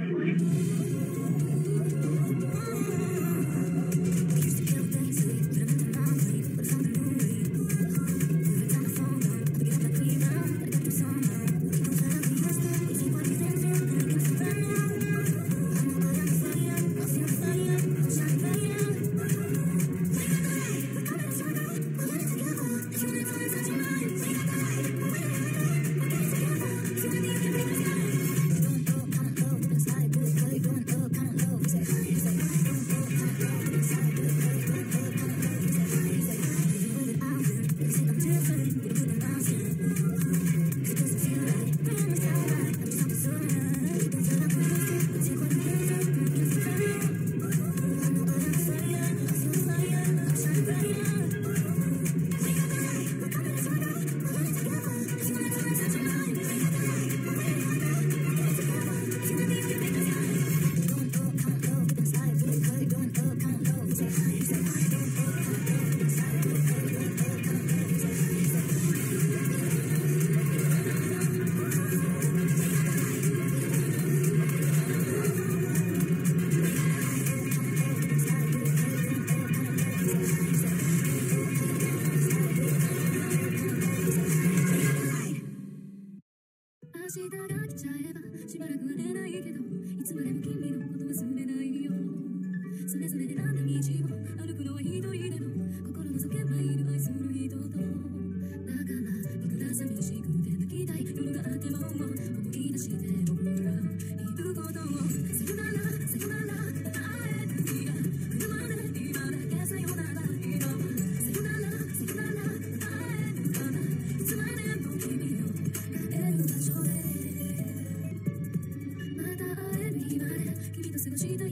明日が来ちゃえばしばらくは寝ないけど、いつまでも君のこと忘れないよ。それぞれ選んだ道を歩くのは一人でも、心の叫ばいる愛する人と。だからいくら寂しくて泣きたい夜があっても思い出して僕ら行くことを、さよならさよなら会える日が来るまで今だけさよなら今はさよならさよなら会えるかな、いつまでも君の会える場所でまた会える日まで君と過ごした